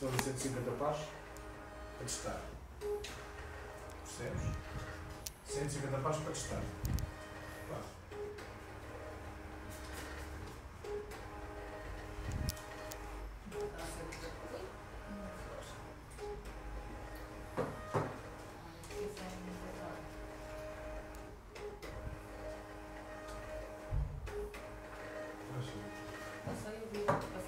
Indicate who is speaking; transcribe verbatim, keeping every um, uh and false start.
Speaker 1: se for a cento e cinquenta paus, para testar. Percebes? cento e cinquenta paus para testar. Pá.
Speaker 2: Não sei, eu vi.